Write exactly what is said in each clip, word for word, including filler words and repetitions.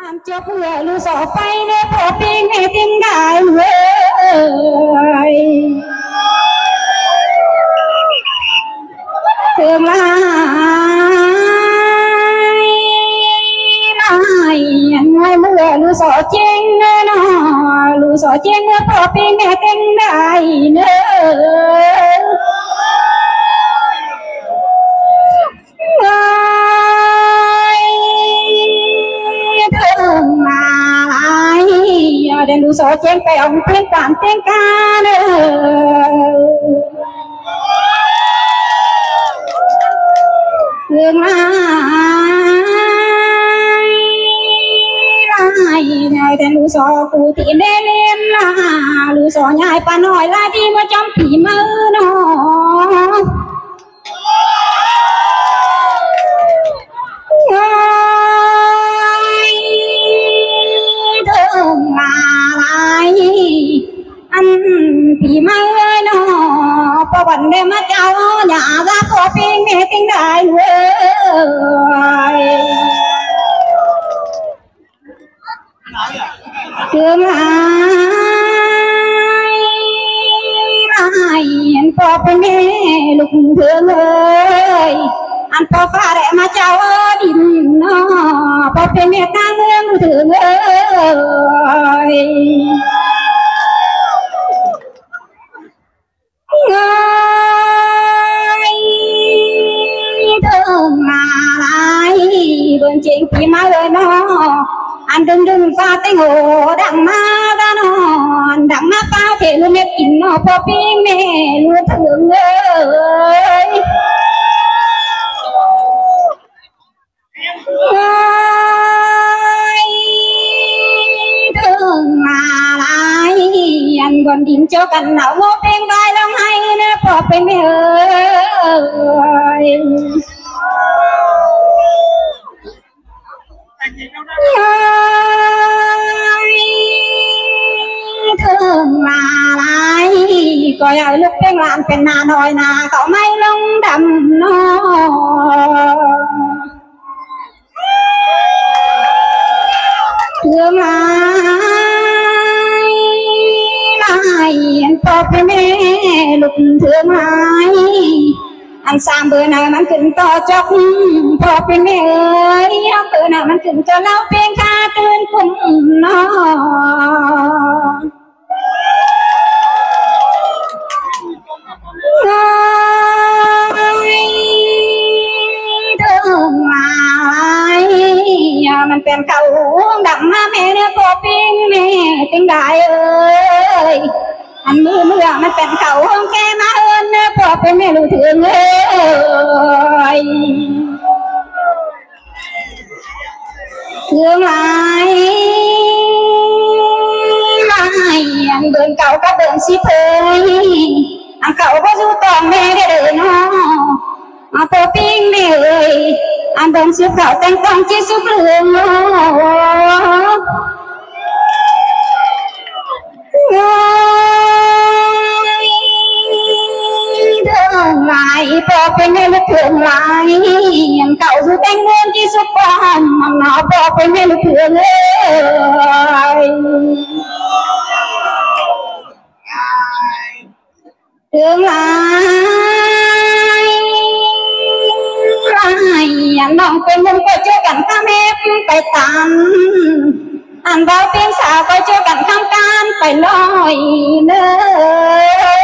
làm cho vừa lưu sọ phay để phổ pin nghe tiếng đại người tương lai mai ngày mưa lưu sọ trên nó lưu sọ trên nó phổ pin nghe tiếng đại nữa đèn đủ số trên cây ông tiếng tàn tiếng ca nữa tương lai lai đèn đủ số cụ thị đen lên là đủ số nhai pa nói là đi mà trong phỉ mơ nó anh thì mai nó có vấn đề mà cháu nhà ra có tiếng nghe tiếng đại người tương lai mai anh có phải nghe lúc thương ơi anh có pha để mà cháu đi nó có phải nghe ta ngưỡng thương ơi thương lại bên trên thì má ơi nó anh đừng đừng pha tiếng hồ đằng má ta nó đằng má bao thể luôn nếp kín nó có pin mẹ luôn thương ơi thương lại anh còn điểm cho cảnh nào ngô bên vai lòng hay nó có bên mẹ ơi thương lại coi ở lúc bên làm bên nà nồi nà có mấy lông đầm nó thương lại anh có phải mẹ lúc thương ai anh sang bữa nào mình kinh to chóc có phải mẹ ơi bữa nào mình kinh cho lâu bên ca tuyên cùng nó thương lại mìnhเป็นcầu đậm mẹ nữa có pin mẹ tiếng đại ơi anh mưa mưa mìnhเป็นcầu không kém hơn nữa có pin mẹ lưu thương ơi thương lại lại anh bên cầu các bên ship ơi anh cầu có du toàn mẹ để đợi nó à có pin mẹ ơi anh bên ship cầu tăng tăng chia giúp lương thương lại có pin mẹ thương lại anh cầu du tăng lương chia giúp con mà nó có pin mẹ thương ơi tương lai lại anh đong quên không có cho cảnh cam ép phải tàn anh bao tiếng sao có cho cảnh cam can phải lôi nữa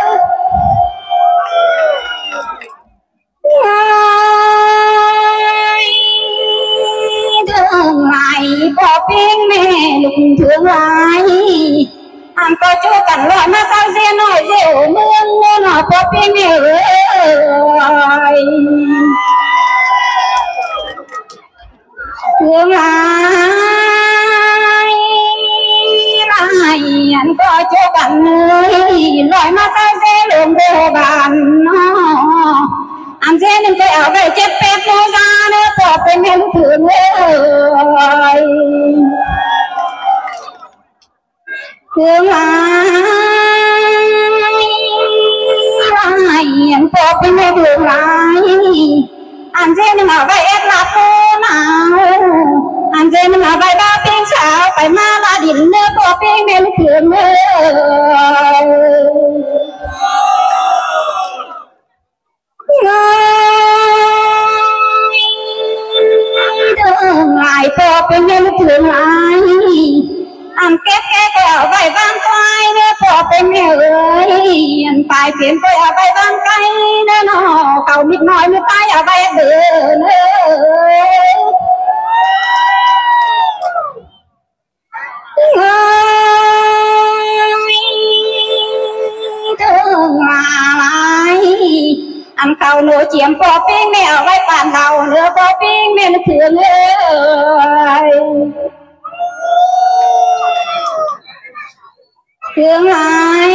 thương lại có tiếng mẹ lúc thương lại anh có cho cảnh loại mà sao riêng nổi rượu mương nó có pin mẹ ơi thương lại lại anh có cho cảnh loại mà sao riêng đường đồ bàn nó anh riêng đừng cái áo về chết phép nó ra nữa có pin mẹ thương ơi thương lại anh có bên mẹ thương lại anh dễ đừng ở vậy em là cô nào anh dễ đừng ở vậy ba tiếng mẹ lúc thường lại po bên mẹ lúc thường lại ăn kép kép ở vài vang quay nè po bên mẹ ơi ăn phải phiền tôi ở vài vang cây nè nó cầu mịt nói như tay ở vài đường thương lại ăn cầu nồi chiếm po bên mẹ ở vài bàn đầu nữa po bên mẹ nó thương ơi thương lại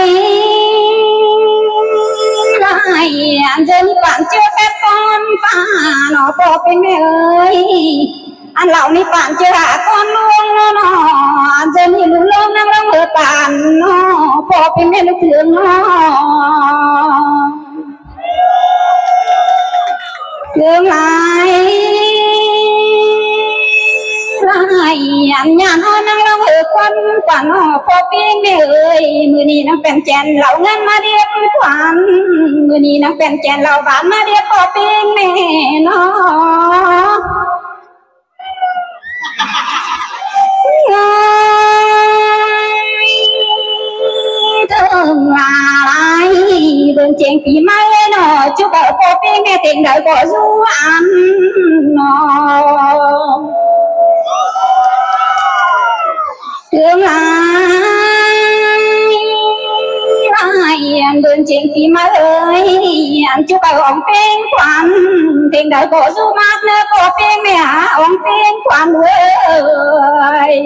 lại anh dân bạn chưa phép con và nó po bên mẹ ơi anh lão ni bạn chưa hạ con luôn nó nó anh dân thì luôn luôn năng long ở bạn nó po bên mẹ nó thương nó thương lại lại anh nhà nó năng long ở con quả nó po bên mẹ ơi mưa ni năng bèn chèn lão ngân mà điệp khoan mưa ni năng bèn chèn lão bán mà điệp po bên mẹ nó thương lại bên trên phí mai nó chú bảo po bên mẹ tình đời của du ăn nó thương lại lại bên trên phí mai ơi chú bảo ông bên quan tình đời của du mát nữa po bên mẹ ông bên quan ơi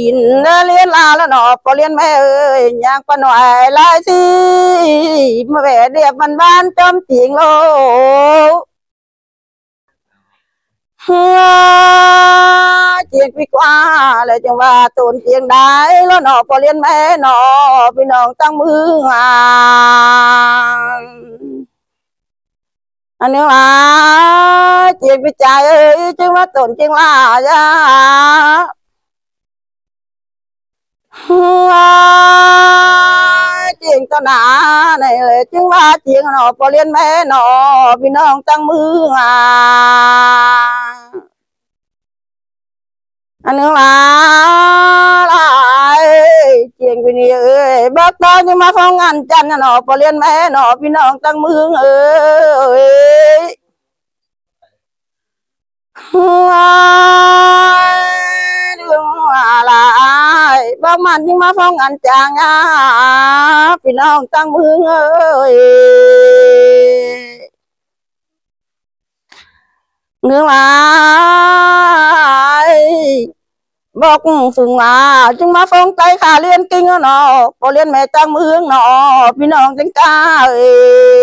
ดินเลี้ยนลาแล้วหนอพอเลี้ยนแม่เอ้ยอยากปะหน่อยลายสิมาแหวเดียบมันบ้านจอมจริงโลเฮ้ยเจียงพี่กว่าเลยจังว่าตูนเจียงได้แล้วหนอพอเลี้ยนแม่หนอพี่น้องตั้งมือหาอันนี้ว่าเจียงพี่ใจเอ้ยจึงว่าตูนเจียงลาจ้าเจียงตนาในเลยจึงว่าเจียงหนอพอเลี้ยนแม่หนอพี่น้องตั้งมือหาอันนึงละลายเจียงพี่นี่เอ้ยบักตาจะมาฟ้องงานจันหนอพอเลี้ยนแม่หนอพี่น้องตั้งมือเอ้ยเรื่องอะไรบางมันยิ่งมาฟ้องงานจางอ่ะพี่น้องตั้งมือเอ้ยเรื่องอะไรบอกฝึงมาจึงมาฟ้องใจขาเลี้ยนกิ้งเนาะพอเลี้ยนแม่ตั้งมือเนาะพี่น้องจังกาเอ้